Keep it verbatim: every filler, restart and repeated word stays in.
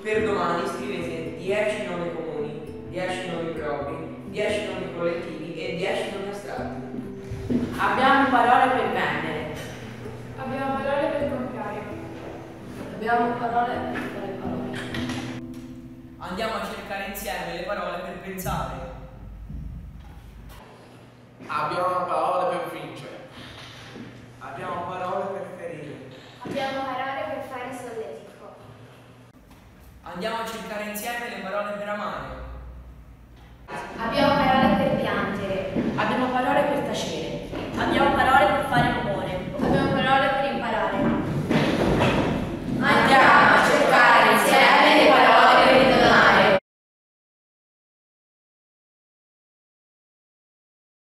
Per domani scrivete dieci nomi comuni, dieci nomi propri, dieci nomi collettivi e dieci nomi astratti. Abbiamo parole per vendere. Abbiamo parole per comprare. Abbiamo parole per fare parole. Andiamo a cercare insieme le parole per pensare. Abbiamo parole per vincere. Abbiamo parole per ferire. Abbiamo parole per fare solletico. Andiamo a cercare insieme le parole per amare. Abbiamo parole per piangere.